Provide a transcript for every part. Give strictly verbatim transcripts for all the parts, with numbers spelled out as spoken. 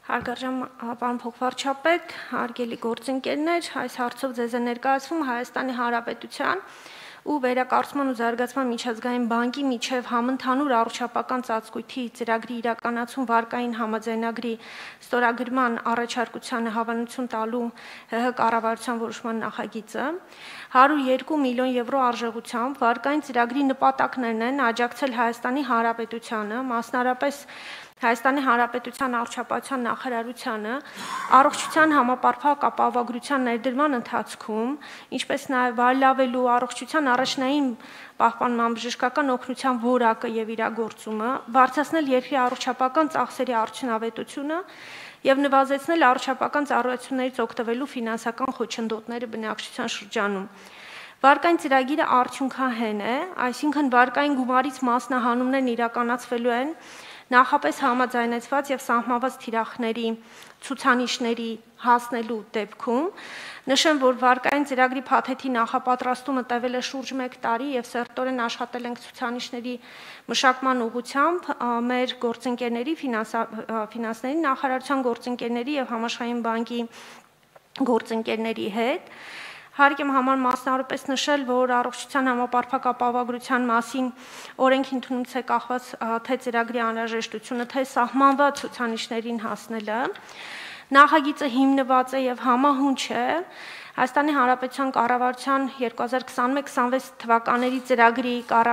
Հարգարժան պարոն փոխվարչապետ, հարգելի գործընկերներ, այս հարցով ձեզ է ներկայացվում Հայաստանի Հանրապետության ու Վերակառուցման ու Զարգացման միջազգային բանկի միջև համընդհանուր առողջապահական ծածկույթի ծրագրի իրականացում վարկային համաձայնագրի ստորագրման առաջարկությանը հավանություն տալու ՀՀ կառավարության որոշման նախագիծը հարյուր ու երկու միլիոն եվրո արժողությամբ վարկային ծրագրի նպատակներն են աջակցել Հայաստանի Հանրապետությանը, մասնարարպես Հայաստանի Հանրապետության առողջապահության նախարարությանը առողջության համապարփակ ապահովագրության ներդրման ընթացքում, ինչպես նաև վայելավելու առողջության առաջնային պահպանման բժշկական օգնության որակը եւ իրագործումը, բարձրացնել երկրի առողջապահական ծախսերի արդյունավետությունը եւ նվազեցնել առողջապահական ծառայություններից օգտվելու ֆինանսական խոչընդոտները բնակչության շրջանում։ Վարկային ծրագիրը արդյունքահեն է, այսինքն վարկային գումարից մասնահանումներն իրականացվելու են նախապես համաձայնեցված եւ սահմանված թիրախների ցուցանիշների հասնելու դեպքում, նշեմ, որ վարկային ծրագրի փաթեթի նախապատրաստումը տևել է շուրջ մեկ տարի եւ սերտորեն աշխատել ենք ցուցանիշների մշակման ուղղությամբ մեր գործընկերների, ֆինանսների նախարարության գործընկերների եւ Համաշխարհային բանկի գործընկերների հետ։ Հարկ եմ համար մասնավորապես նշել, որ առողջության համապարփակ ապահովագրության մասին օրենքի ընդունումից է կախված թե ծրագրի անհրաժեշտությունը, թե սահմանված ցուցանիշներին հասնելը։ Նախագիծը հիմնված է եւ համահունչ է Հայաստանի Հանրապետության կառավարության երկու հազար քսանմեկ քսանվեց թվականների ծրագրի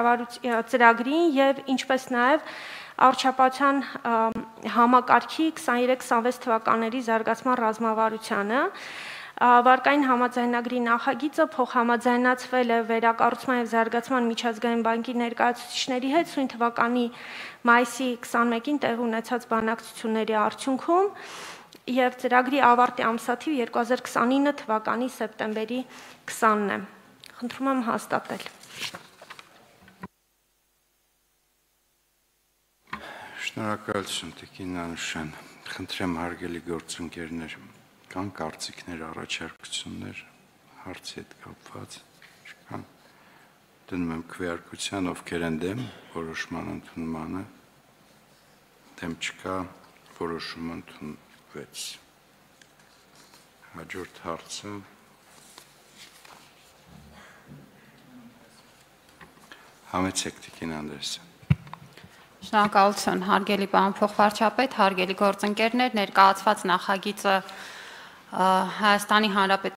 ծրագրին եւ ինչպես նաեւ առողջապահության համակարգի քսաներեք քսանվեց թվականների զարգացման ռազմավարությանը։ Վարկային համաձայնագրի նախագիծը փոխհամաձայնացվել է Վերակառուցման եւ Զարգացման միջազգային բանկի ներկայացուցիչների հետ սույն թվականի մայիսի քսանմեկին տեղի ունեցած բանակցությունների արդյունքում եւ ծրագրի ավարտի ամսաթիվ երկու հազար քսանինը թվականի սեպտեմբերի քսանն է։ Խնդրում եմ հաստատել։ Շնորհակալություն Տիկին Անուշյան։ Խնդրեմ հարգելի գործընկերներ, կան կարծիքներ, առաջարկություններ հարցի հետ կապված, չկան։ Դնում եմ քվեարկության, ովքեր են դեմ որոշման ընդունմանը, դեմ չկա, որոշումը ընդունվեց։ Հաջորդ հարցը Համեցեք Տիկին Անդրեսյան։ Շնորհակալություն, հարգելի պարոն փոխվարչապետ, հարգելի գործընկերներ, ներկայացված նախագիծը Հայաստանի Հանրապետության